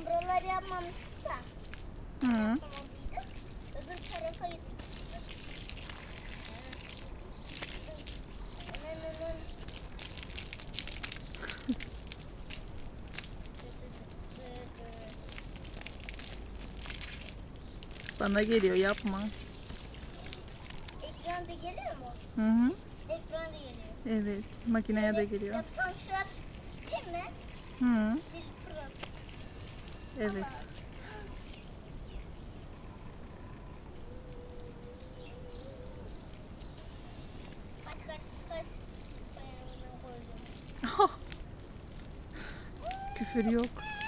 buraları yapmamıştık da. Hı. Yapmamalıydık. Öbür tarafa gittik. Bana geliyor, yapma. Ekranda geliyor mu? Hı hı. Ekranda geliyor. Evet, makineye de geliyor. Yapılan şurası değil mi? Hı. Bir fırın. Evet. Kaç. Ben koydum. Küfür yok.